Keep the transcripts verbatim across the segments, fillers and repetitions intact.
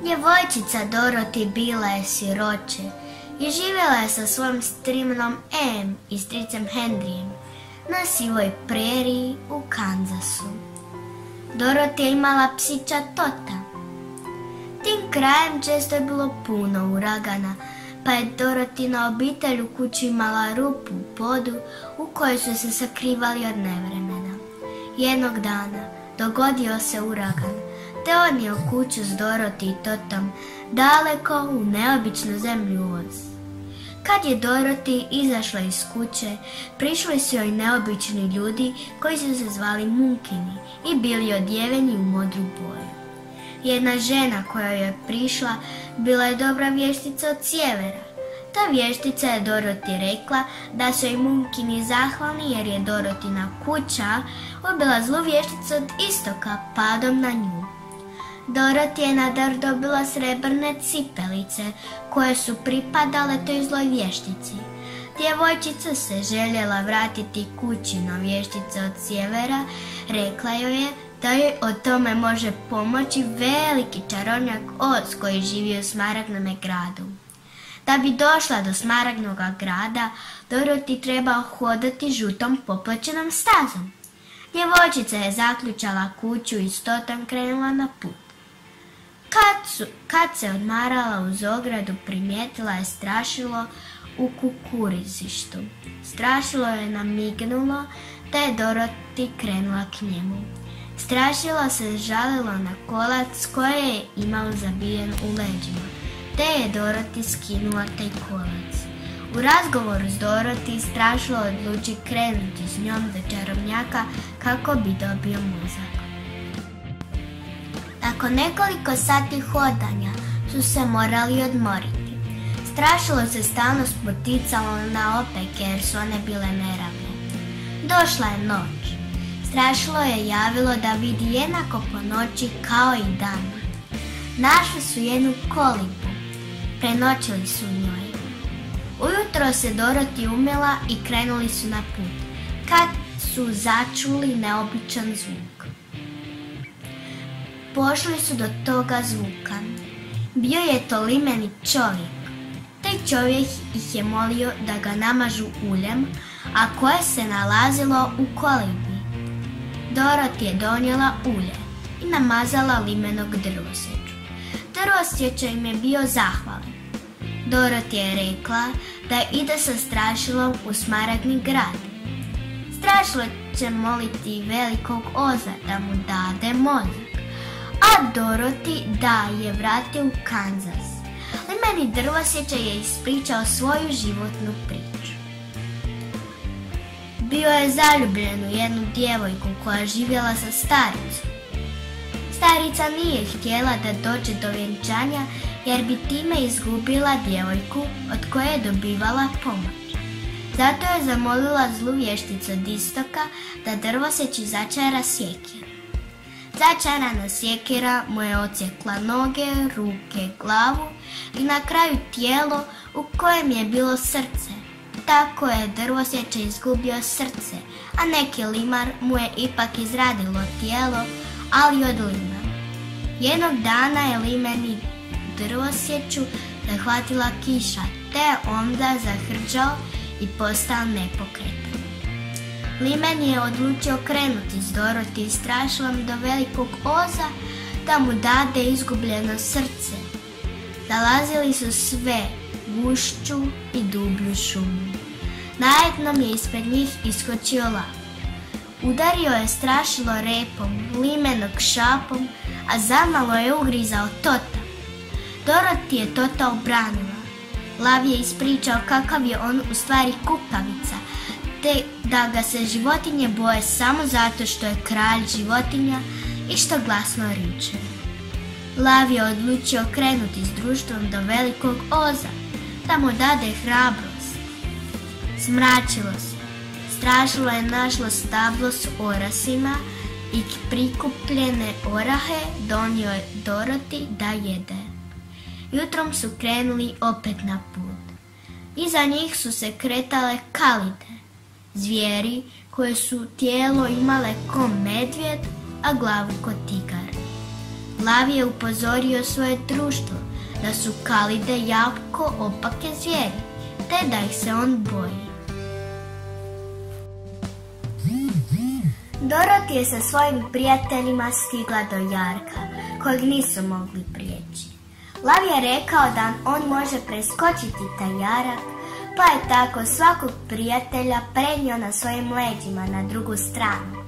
Djevojčica Dorothy bila je siroče i živjela je sa svojim strinom Em i stricem Henryjem na sivoj preriji u Kansasu. Dorothy je imala psića Tota. Tim krajem često je bilo puno uragana, pa je Dorotina obitelj u kući imala rupu u podu u kojoj su se sakrivali od nevremena. Jednog dana dogodio se uragan, te odnio kuću s Dorothy i Totom daleko u neobičnu zemlju Oz. Kad je Dorothy izašla iz kuće, prišli su joj neobični ljudi koji su se zvali Munkini i bili odjeveni u modru boju. Jedna žena koja je prišla bila je dobra vještica od sjevera. Ta vještica je Dorothy rekla da su joj Munkini zahvalni jer je Dorotina kuća ubila zlu vješticu od istoka padom na nju. Dorothy je na dar dobila srebrne cipelice koje su pripadale toj zloj vještici. Djevojčica se željela vratiti kući, no vještica od sjevera rekla joj je da joj o tome može pomoći veliki čarovnjak Oz koji živi u Smaragdnome gradu. Da bi došla do Smaragdnoga grada, Dorothy treba hodati žutom popločenom stazom. Djevojčica je zaključala kuću i s Totom krenula na put. Kad, su, kad se odmarala uz ogradu, primijetila je strašilo u kukurizištu. Strašilo je namignulo da je Dorothy krenula k njemu. Strašilo se žalilo na kolac koje je imao zabijen u leđima, te je Dorothy skinula taj kolac. U razgovoru s Dorothy strašilo odluči krenuti s njom do čarobnjaka kako bi dobio mozak. Nakon nekoliko sati hodanja su se morali odmoriti. Strašilo se stalno spoticalo na opeke jer su one bile neravne. Došla je noć. Strašilo je javilo da vidi jednako po noći kao i dan. Našli su jednu kolibu. Prenoćili su u njoj. Ujutro se Dorothy umila i krenuli su na put, kad su začuli neobičan zvuk. Pošli su do toga zvuka. Bio je to limeni čovjek. Taj čovjek ih je molio da ga namažu uljem, a koje se nalazilo u kolibi. Dorothy je donijela ulje i namazala limenog drvosječu. Drvosjeća im je bio zahvalan. Dorothy je rekla da ide sa Strašilom u Smaragdni grad. Strašilo će moliti velikog Oza da mu dade mozak, a Dorothy da je vrati u Kansas. Limeni drvosjeća je ispričao svoju životnu priču. Bio je zaljubljen u jednu djevojku koja je živjela sa staricom. Starica nije htjela da dođe do vjenčanja jer bi time izgubila djevojku od koje je dobivala pomoć. Zato je zamolila zlu vješticu od istoka da drvosjeći začara sjekiru. Začarana sjekira mu je odsjekla noge, ruke, glavu i na kraju tijelo u kojem je bilo srce. Tako je drvosjeća izgubio srce, a neki limar mu je ipak izradilo tijelo, ali od lima. Jednog dana je limeni drvosjeću zahvatila kiša, te je onda zahrđao i postao nepokretan. Limen je odlučio krenuti s Dorothy i Strašilom do velikog Oza da mu dade izgubljeno srce. Zalazili su sve gušću i dublju šumu. Najednom je ispred njih iskočio lav. Udario je Strašilo repom, limenog šapom, a zamalo je ugrizao Tota. Dorothy je Tota obranila. Lav je ispričao kakav je on u stvari kukavica, te da ga se životinje boje samo zato što je kralj životinja i što glasno riče. Lav je odlučio krenuti s društvom do velikog Oza, da mu dade hrabrost. Smračilo se. Strašilo je našlo stablo s orasima i prikupljene orahe donio je Dorothy da jede. Jutrom su krenuli opet na put. Iza njih su se kretale kalide, zvijeri koje su tijelo imale ko medvjed, a glavu ko tigar. Lav je upozorio svoje društvo da su kalide jako opake zvijeri, te da ih se on boji. Doroti je sa svojim prijateljima stigla do jarka, kojeg nisu mogli prijeći. Lav je rekao da on može preskočiti taj jarak, pa je tako svakog prijatelja prenio na svojim leđima na drugu stranu.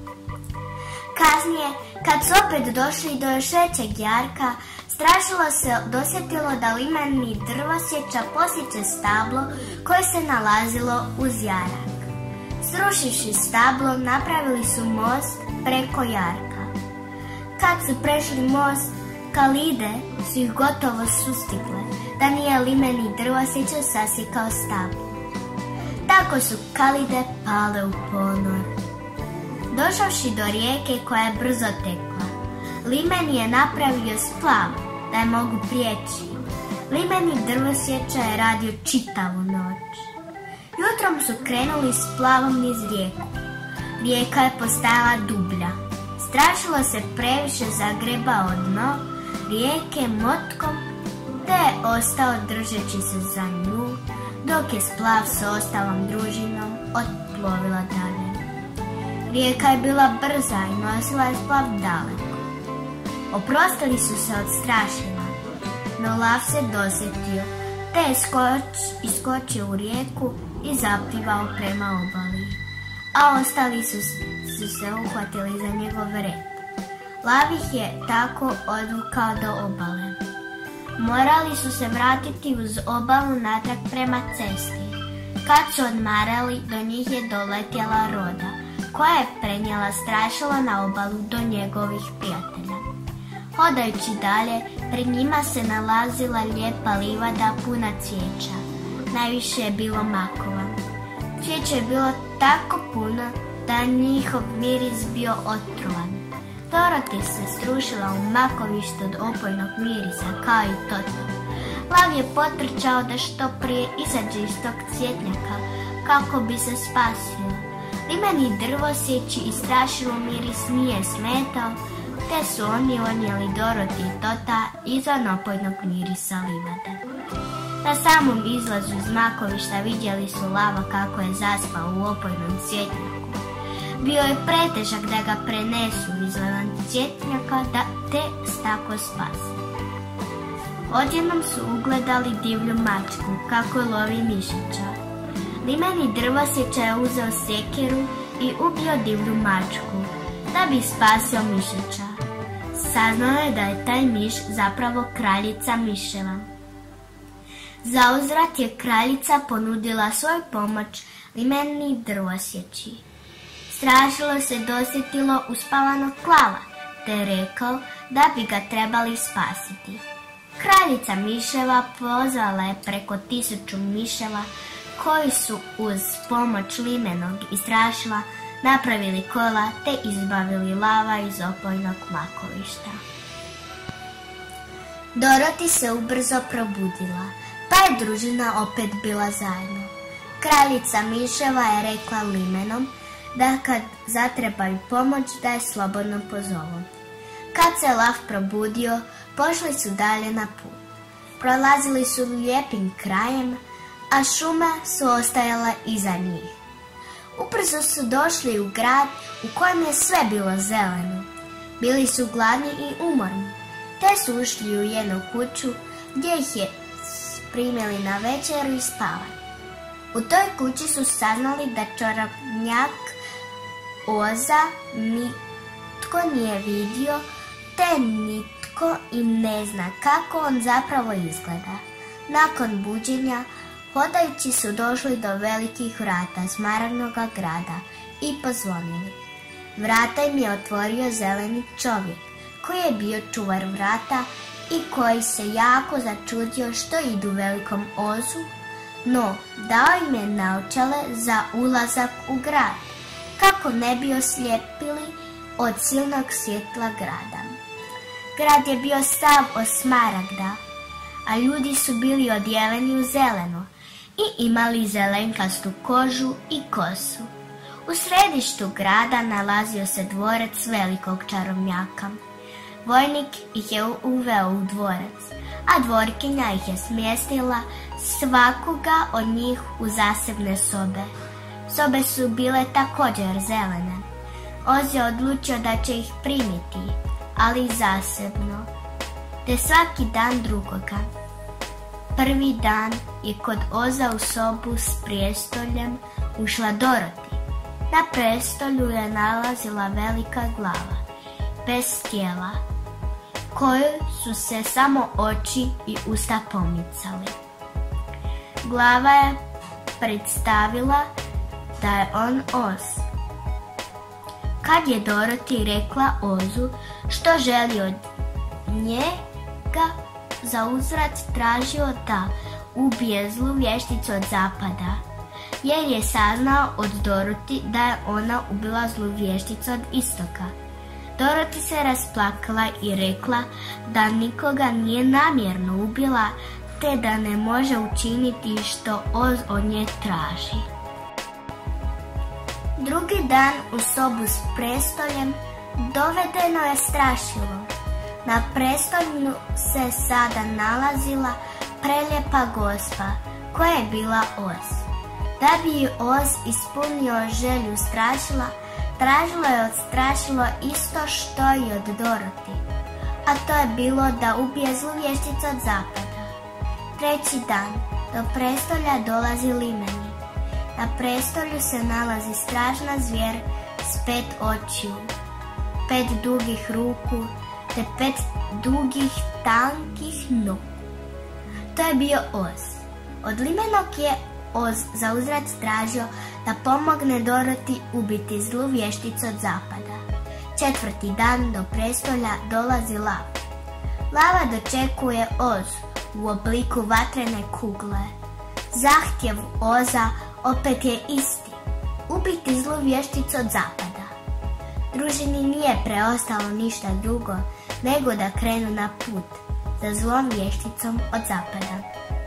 Kasnije, kad su opet došli do još većeg jarka, strašilo se dosjetilo da limeni drvosječa posjeće stablo koje se nalazilo uz jarak. Srušivši stablo, napravili su most preko jarka. Kad su prešli most, kalide su ih gotovo sustigle, da nije limeni drvosjeća sasjekao stablo. Tako su kalide pale u ponor. Došavši do rijeke koja je brzo tekla, limen je napravio splav da je mogu prijeći. Limeni drvosječa je radio čitavu noć. Jutrom su krenuli s plavom niz rijeku. Rijeka je postajala dublja. Strašilo se previše zagrebao dno rijeke motkom, te je ostao držeći se za nju, dok je splav s ostalom družinom otplovila dalje. Rijeka je bila brza i nosila je splav daleko. Oprostili su se od strašila, no lav se dosjetio, te je skoč, iskočio u rijeku i zaplivao prema obali, a ostali su, su se uhvatili za njegov rep. Lav ih je tako odvukao do obale. Morali su se vratiti uz obalu natrag prema cesti. Kad su odmarali, do njih je doletjela roda, koja je prenijela strašilo na obalu do njegovih prijatelja. Hodajući dalje, pred njima se nalazila lijepa livada puna cvijeća. Najviše je bilo makova. Cvijeća je bilo tako puno da njihov miris bio otrovan. Doroti se strušila u makovište od opojnog mirisa, kao i Toto. Lav je potrčao da što prije izađe iz tog cvjetnjaka, kako bi se spasio. Limeni drvosjeći i strašilo miris nije smetao, te su oni odnijeli Doroti i Tota izvan opojnog mirisa livade. Na samom izlazu iz makovišta vidjeli su Lava kako je zaspao u opojnom cvjetnjaku. Bio je pretežak da ga prenesu izvan cvjetnjaka, da te tako spase. Odjednom su ugledali divlju mačku kako lovi mišića. Limeni drvosjeća je uzeo sjekiru i ubio divlju mačku da bi spasio mišića. Saznao je da je taj miš zapravo kraljica miševa. Zauzvrat je kraljica ponudila svoju pomoć limeni drvosjeći. Strašilo se dosjetilo uspavanog Lava, te je rekao da bi ga trebali spasiti. Kraljica miševa pozvala je preko tisuću miševa koji su uz pomoć limenog i strašila napravili kola te izbavili Lava iz opojnog makovišta. Doroti se ubrzo probudila, pa je družina opet bila zajedno. Kraljica miševa je rekla limenom da kad zatrebaju pomoć da je slobodno pozovu. Kad se Lav probudio, pošli su dalje na put. Prolazili su lijepim krajem, a šuma su ostajala iza njih. Ubrzo su došli u grad u kojem je sve bilo zeleno. Bili su gladni i umorni, te su ušli u jednu kuću gdje ih je primili na večeru i spavanje. U toj kući su saznali da čarobnjak Oza nitko nije vidio, te nitko i ne zna kako on zapravo izgleda. Nakon buđenja, hodajući su došli do velikih vrata smaragdnoga grada i pozvonili. Vrata im je otvorio zeleni čovjek, koji je bio čuvar vrata i koji se jako začudio što idu velikom ozu, no dao im je naočale za ulazak u grad, kako ne bi oslijepili od silnog svjetla grada. Grad je bio sav od smaragda, a ljudi su bili odjeveni u zeleno i imali zelenkastu kožu i kosu. U središtu grada nalazio se dvorac velikog čarobnjaka. Vojnik ih je uveo u dvorac, a dvorkinja ih je smjestila svakoga od njih u zasebne sobe. Sobe su bile također zelene. Oz je odlučio da će ih primiti, ali zasebno, te svaki dan drugoga. Prvi dan je kod Oza u sobu s prijestoljem ušla Doroti. Na prestolju je nalazila velika glava, bez tijela, koju su se samo oči i usta pomicali. Glava je predstavila da je on Oz. Kad je Doroti rekla Ozu što želi od njega, zauzvrat tražio da ubije zlu vješticu od zapada, jer je saznao od Doroti da je ona ubila zlu vješticu od istoka. Doroti se rasplakala i rekla da nikoga nije namjerno ubila, te da ne može učiniti što Oz od nje traži. Drugi dan u sobu s prestoljem dovedeno je strašilo. Na prestolju se sada nalazila prelijepa gospa koja je bila Oz. Da bi Oz ispunio želju strašila, tražilo je od strašilo isto što i od Doroti, a to je bilo da ubije zlu vješticu od zapada. Treći dan do prestolja dolazi limeni. Na prestolju se nalazi strašna zvijer s pet očiju, pet dugih ruku te pet dugih tankih nogu. To je bio Oz. Od limenog je Oz zauzvrat tražio da pomogne Doroti ubiti zlu vješticu od zapada. Četvrti dan do prestolja dolazi Lava. Lava dočekuje Oz u obliku vatrene kugle. Zahtjev Oza opet je isti, ubiti zlu vješticu od zapada. Družini nije preostalo ništa drugo nego da krenu na put za zlom vješticom od zapada.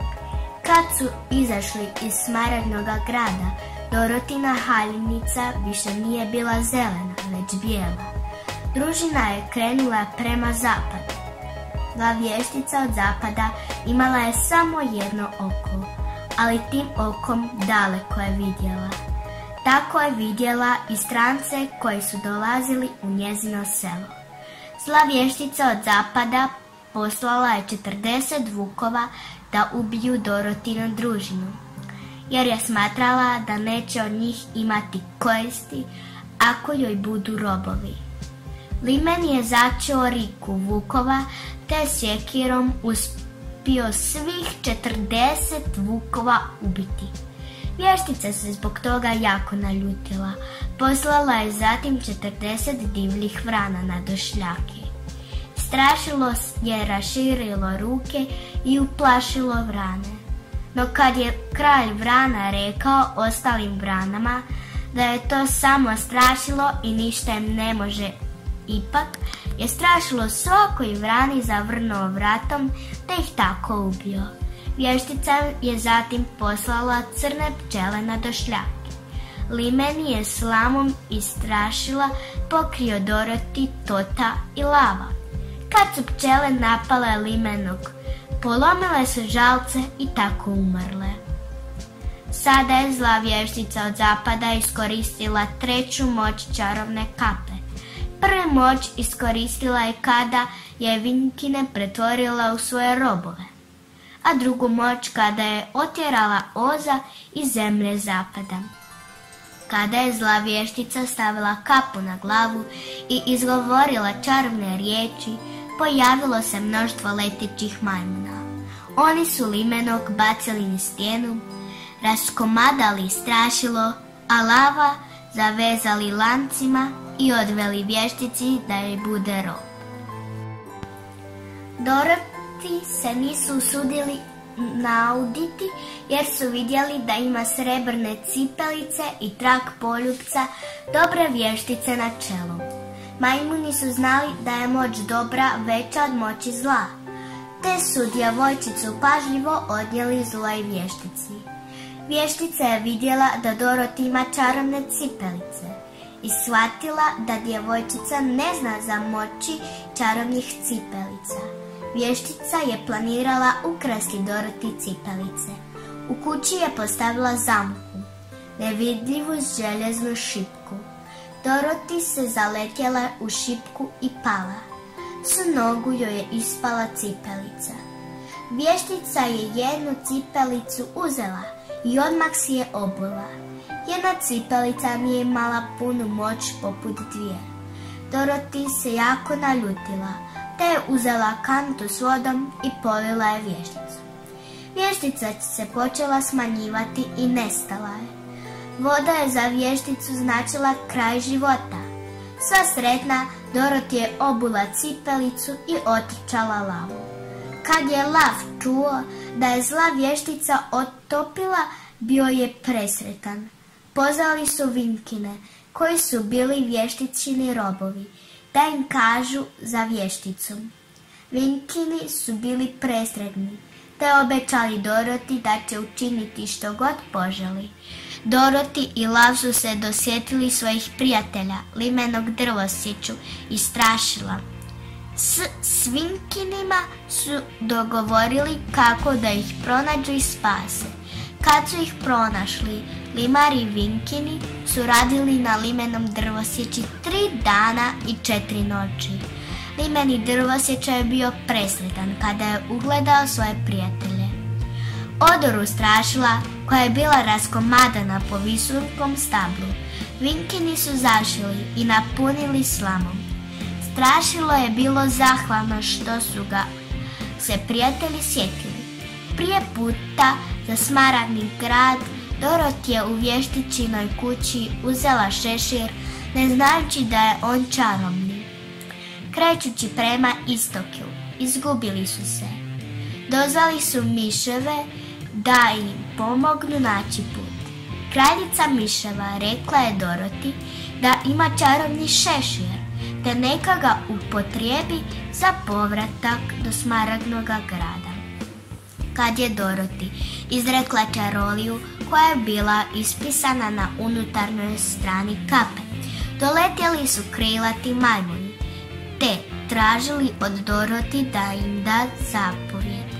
Kad su izašli iz Smaragdnoga grada, Dorotina haljnica više nije bila zelena, već bijela. Družina je krenula prema zapadu. Zla vještica od zapada imala je samo jedno oko, ali tim okom daleko je vidjela. Tako je vidjela i strance koji su dolazili u njezino selo. Zla vještica od zapada poslala je četrdeset vukova da ubiju Dorotinu družinu, jer je smatrala da neće od njih imati koristi ako joj budu robovi. Limen je začeo riku vukova te sjekirom uspio svih četrdeset vukova ubiti. Vještica se zbog toga jako naljutila. Poslala je zatim četrdeset divljih vrana na došljake. Strašilo je raširilo ruke i uplašilo vrane. No kad je kralj vrana rekao ostalim vranama da je to samo strašilo i ništa im ne može, ipak je strašilo svakoj vrani zavrnuo vratom te ih tako ubio. Vještica je zatim poslala crne pčele na došljake. Limen je slamom i strašila pokrio Doroti, Tota i Lava. Kad su pčele napale limenog, polomile su žalce i tako umrle. Sada je zla vještica od zapada iskoristila treću moć čarovne kape. Prvu moć iskoristila je kada je Vinkine pretvorila u svoje robove, a drugu moć kada je otjerala Oza iz zemlje zapada. Kada je zla vještica stavila kapu na glavu i izgovorila čarovne riječi, pojavilo se mnoštvo letećih majmuna. Oni su limenog bacili na stijenu, raskomadali strašilo, a Lava zavezali lancima i odveli vještici da joj bude rob. Doroti se nisu usudili nauditi jer su vidjeli da ima srebrne cipelice i trak poljupca dobre vještice na čelu. Majmuni su znali da je moć dobra veća od moći zla, te su djevojčicu pažljivo odnijeli zloj vještici. Vještica je vidjela da Doroti ima čarovne cipelice i shvatila da djevojčica ne zna za moći čarobnih cipelica. Vještica je planirala ukrasti Doroti cipelice. U kući je postavila zamku, nevidljivu željeznu šipku. Doroti se zaletjela u šipku i pala. S nogu joj je ispala cipelica. Vještica je jednu cipelicu uzela i odmah si je obula. Jedna cipelica nije imala punu moć poput dvije. Doroti se jako naljutila, te je uzela kantu s vodom i polila je vješticu. Vještica se počela smanjivati i nestala je. Voda je za vješticu značila kraj života. Sva sretna, Doroti je obula cipelicu i otrčala lavu. Kad je lav čuo da je zla vještica otopila, bio je presretan. Pozvali su Vinkine, koji su bili vještičini robovi, da im kažu za vješticu. Vinkini su bili presretni, te obećali Doroti da će učiniti što god poželi. Doroti i lav su se dosjetili svojih prijatelja, limenog drvosjeću i strašila. S Svinkinima su dogovorili kako da ih pronađu i spase. Kad su ih pronašli, Limar i Vinkini su radili na limenom drvosjeći tri dana i četiri noći. Limeni drvosjeća je bio presretan kada je ugledao svoje prijatelje. Odoru strašila, koja je bila raskomadana po visokom stablu, Vinkini su zašili i napunili slamom. Strašilo je bilo zahvalno što su ga se prijatelji sjetili. Prije puta za Smaragdni grad Doroti je u vještičinoj kući uzela šešir, ne znajući da je on čarobni. Krećući prema istoku, izgubili su se. Dozvali su miševe da im pomognu naći put. Kraljica miševa rekla je Doroti da ima čarobni šešir, te neka ga upotrijebi za povratak do Smaragdnoga grada. Kad je Doroti izrekla čaroliju koja je bila ispisana na unutarnjoj strani kape, doletjeli su krilati majmuni, te tražili od Doroti da im da zapovjed.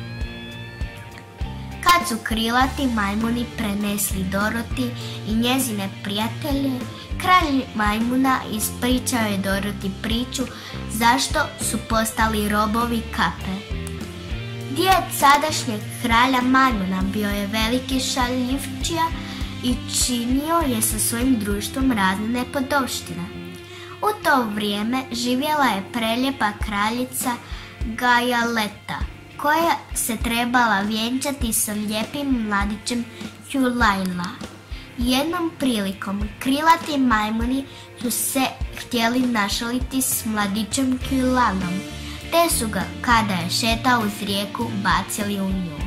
Kad su krilati majmuni prenesli Doroti i njezine prijatelje, kralj majmuna ispričao je Doroti priču zašto su postali robovi kape. Djed sadašnjeg kralja majmuna bio je veliki šaljivčija i činio je sa svojim društvom razne nepodopštine. U to vrijeme živjela je preljepa kraljica Gajaleta, koja se trebala vjenčati sa lijepim mladićem Hjulajla. Jednom prilikom krilati majmuni su se htjeli našaliti s mladićem Hjulajlom, te su ga, kada je šetao uz rijeku, bacili u nju.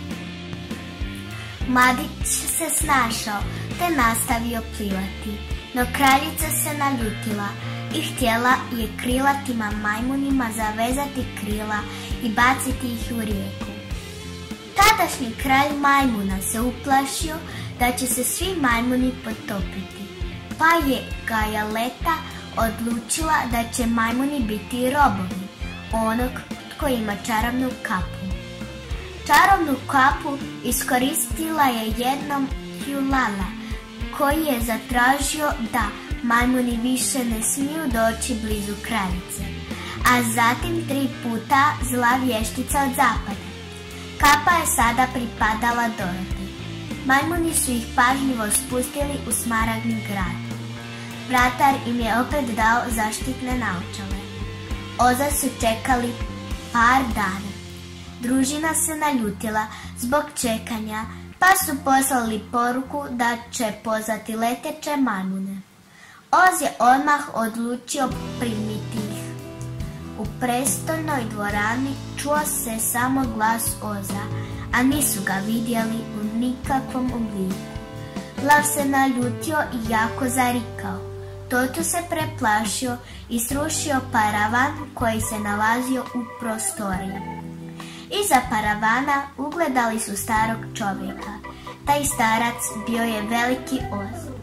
Mladić se snašao, te nastavio plivati, no kraljica se naljutila i htjela je krilatima majmunima zavezati krila i baciti ih u rijeku. Tadašnji kralj majmuna se uplašio da će se svi majmuni potopiti, pa je Gajaleta odlučila da će majmuni biti robovi onog tko ima čarobnu kapu. Čarobnu kapu iskoristila je jednom Hjulala, koji je zatražio da majmuni više ne smiju doći blizu kraljice, a zatim tri puta zla vještica od zapada. Kapa je sada pripadala Doroti. Majmuni su ih pažljivo spustili u Smaragdni grad. Vratar im je opet dao zaštitne naočale. Oza su čekali par dana. Družina se naljutila zbog čekanja, pa su poslali poruku da će pozvati leteće majmune. Oz je odmah odlučio primiti ih. U prestolnoj dvorani čuo se samo glas Oza, a nisu ga vidjeli u nikakvom obliku. Lav se naljutio i jako zarikao. Toto se preplašio i srušio paravan koji se nalazio u prostoriji. Iza paravana ugledali su starog čovjeka. Taj starac bio je veliki Oz.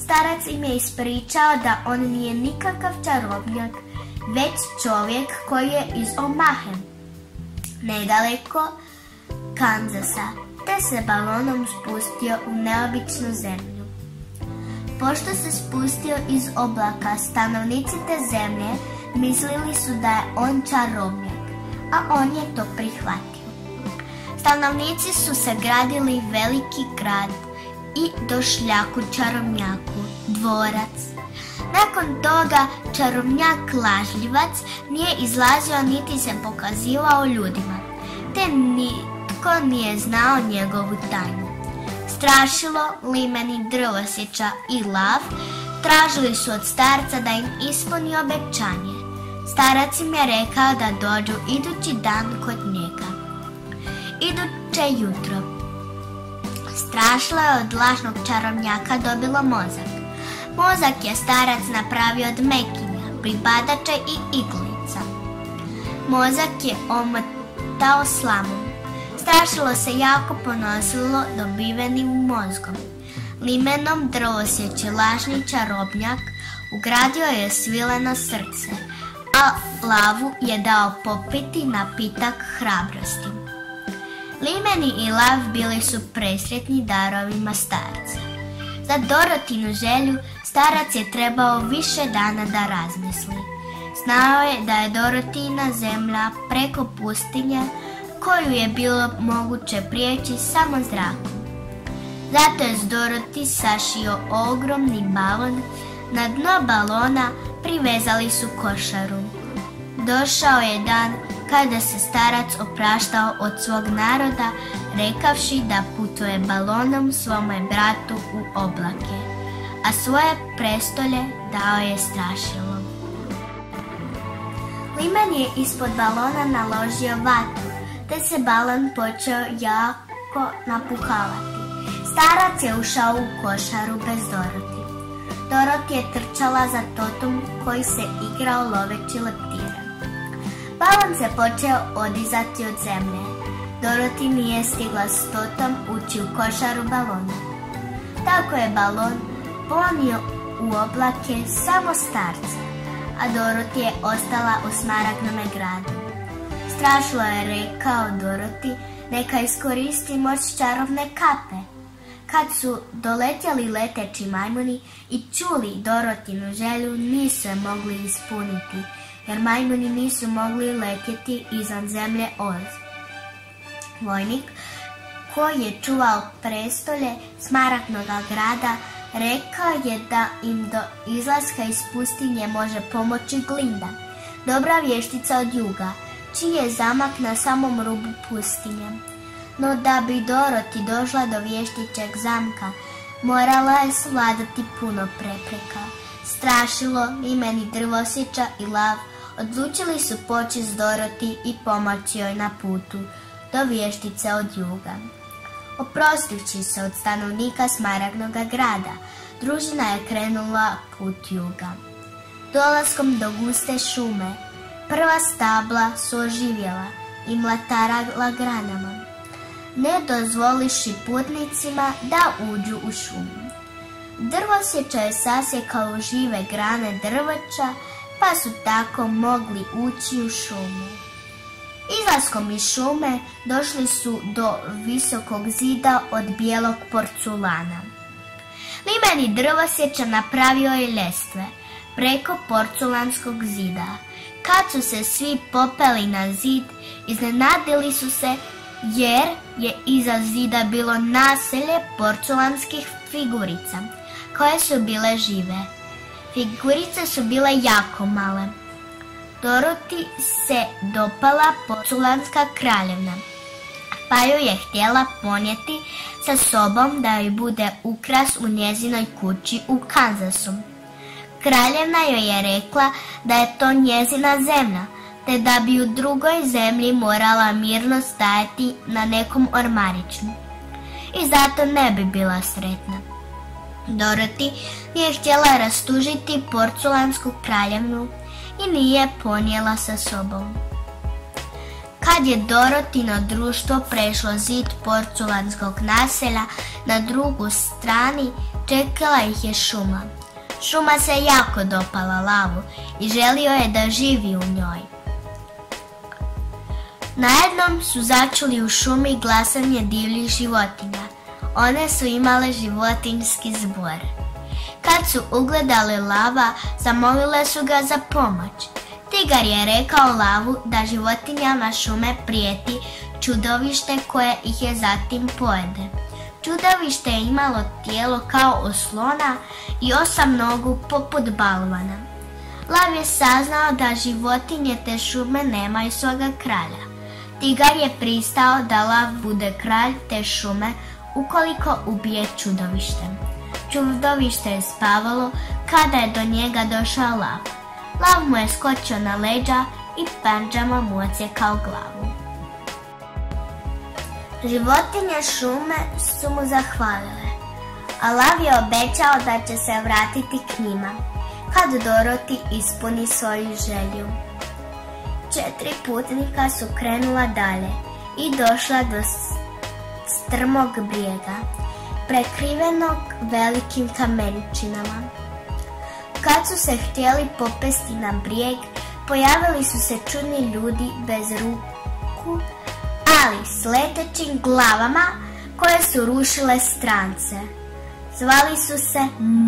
Starac im je ispričao da on nije nikakav čarobnjak, već čovjek koji je iz Omahe, nedaleko Kanzasa, te se balonom spustio u neobičnu zemlju. Pošto se spustio iz oblaka, stanovnici te zemlje mislili su da je on čarobnjak, a on je to prihvatio. Stanovnici su sagradili veliki grad i došljaku čarobnjaku dvorac. Nakon toga čarobnjak lažljivac nije izlazio niti se pokazivao ljudima, te nitko nije znao njegovu tajnu. Strašilo, limeni, drvosječa i lav tražili su od starca da im ispuni obećanje. Starac im je rekao da dođu idući dan kod njega. Iduće jutro Strašilo je od lažnog čarobnjaka dobilo mozak. Mozak je starac napravio od mekinja, pribadača i iglica. Mozak je omotao slamom. Strašilo se jako ponosilo dobivenim mozgom. Limenom drvosjeći lažni čarobnjak ugradio je svileno srce, a lavu je dao popiti napitak hrabrosti. Limeni i lav bili su presretni darovima starca. Za Dorotinu želju starac je trebao više dana da razmisli. Znao je da je Dorotina zemlja preko pustinje koju je bilo moguće prijeći samo zrakom. Zato je s Doroti sašio ogromni balon, na dno balona privezali su košaru. Došao je dan kada se starac opraštao od svog naroda, rekavši da putuje balonom svome bratu u oblake, a svoje prestolje dao je Strašilo. Limen je ispod balona naložio vatru, te se balon počeo jako napuhavati. Starac je ušao u košaru bez Doroti. Doroti je trčala za Totom koji se igrao loveći leptire. Balon se počeo odizati od zemlje. Doroti nije stigla s Totom ući u košaru balona. Tako je balon ponio u oblake samo starca, a Doroti je ostala u Smaragdnome gradu. Strašilo je rekao Doroti neka iskoristi moć čarobne kape. Kad su doletjeli leteći majmuni i čuli Dorotinu želju, nisu je mogli ispuniti, jer majmuni nisu mogli letjeti iznad zemlje Oz. Vojnik koji je čuvao prestolje Smaragdnoga grada rekao je da im do izlaska iz pustinje može pomoći Glinda, dobra vještica od juga, čiji je zamak na samom rubu pustinje. No da bi Doroti došla do vještićeg zamka, morala je svladati puno prepreka. Strašilo, Limen, drvosječa i lav odlučili su poći s Doroti i pomoći joj na putu do vještice od juga. Oprostivši se od stanovnika Smaragdnoga grada, družina je krenula put juga. Dolaskom do guste šume, prva stabla su oživjela i mlatarala granama, ne dozvoliši putnicima da uđu u šumu. Drvosječa je sasjekao žive grane drveća, pa su tako mogli ući u šumu. Izlaskom iz šume došli su do visokog zida od bijelog porculana. Limen i drvosječa napravio je ljestve preko porculanskog zida. Kad su se svi popeli na zid, iznenadili su se jer je iza zida bilo naselje porculanskih figurica, koje su bile žive. Figurice su bile jako male. Doroti se dopala porculanska kraljevna, pa ju je htjela ponijeti sa sobom da joj bude ukras u njezinoj kući u Kanzasu. Kraljevna joj je rekla da je to njezina zemlja, te da bi u drugoj zemlji morala mirno stajati na nekom ormariću i zato ne bi bila sretna. Doroti nije htjela rastužiti porculansku kraljevnu i nije ponijela sa sobom. Kad je Dorotino društvo prešlo zid porculanskog naselja na drugu strani, čekala ih je šuma. Šuma se jako dopala lavu i želio je da živi u njoj. Najednom su začuli u šumi glasanje divljih životinja. One su imale životinjski zbor. Kad su ugledale lava, zamolile su ga za pomoć. Tigar je rekao lavu da životinjama šume prijeti čudovište koje ih je zatim pojede. Čudovište je imalo tijelo kao oslona i osam nogu poput balvana. Lav je saznao da životinje te šume nemaju svoga kralja. Tigar je pristao da lav bude kralj te šume ukoliko ubije čudovište. Čudovište je spavalo kada je do njega došao lav. Lav mu je skočio na leđa i pandžama mu odsjekao glavu. Životinje šume su mu zahvalile, a lav je obećao da će se vratiti k njima kad Doroti ispuni svoju želju. Četiri putnika su krenula dalje i došla do strmog brijega, prekrivenog velikim kamenčinama. Kad su se htjeli popesti na brijeg, pojavili su se čudni ljudi bez ruku, ali s letećim glavama koje su rušile strance. Zvali su se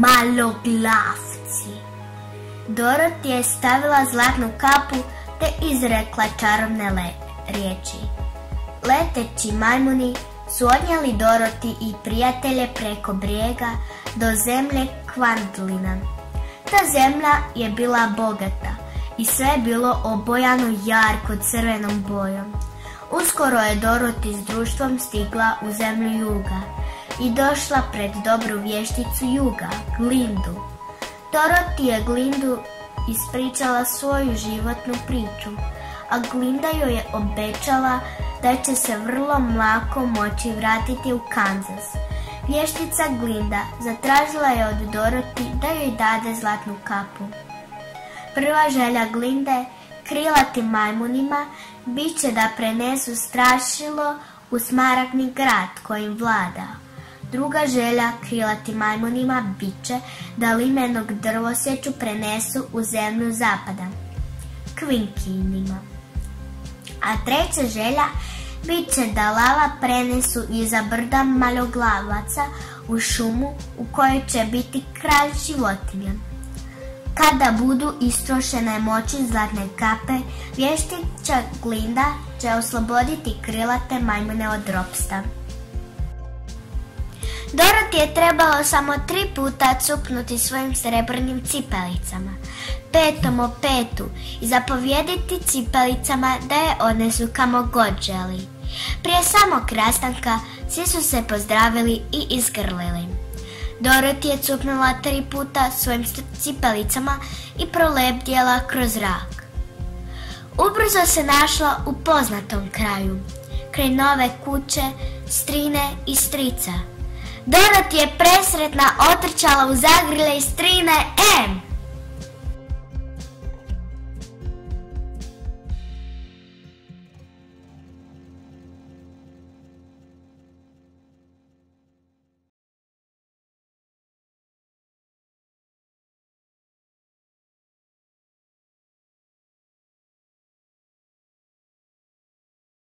Maloglavci. Doroti je stavila zlatnu kapu te izrekla čarobne riječi. Leteći majmuni su odnijeli Doroti i prijatelje preko brijega do zemlje Kvandlina. Ta zemlja je bila bogata i sve je bilo obojano jarko crvenom bojom. Uskoro je Doroti s društvom stigla u zemlju Juga i došla pred dobru vješticu Juga, Glindu. Doroti je Glindu ispričala svoju životnu priču, a Glinda joj je obećala da će se vrlo lako moći vratiti u Kanzas. Vještica Glinda zatražila je od Doroti da joj dade zlatnu kapu. Prva želja Glinde, krilatim majmunima, bit će da prenesu strašilo u smaragdni grad kojim vlada. Druga želja krilatim majmunima bit će da limenog drvosječu prenesu u zemlju zapada, Kvinkinima. A treća želja bit će da lava prenesu iza brda Maloglavaca u šumu u kojoj će biti kralj životinja. Kada budu istrošene moći zlatne kape, vještica Glinda će osloboditi krilate majmune od ropstva. Doroti je trebalo samo tri puta cupnuti svojim srebrnim cipelicama, petom o petu, i zapovjediti cipelicama da je odnesu kamo god želi. Prije samog rastanka svi su se pozdravili i izgrlili. Doroti je cupnula tri puta svojim cipelicama i prolebdjela kroz zrak. Ubrzo se našla u poznatom kraju, kraj nove kuće, strine i strica. Doroti je presretna otrčala u zagrljaj strine Em.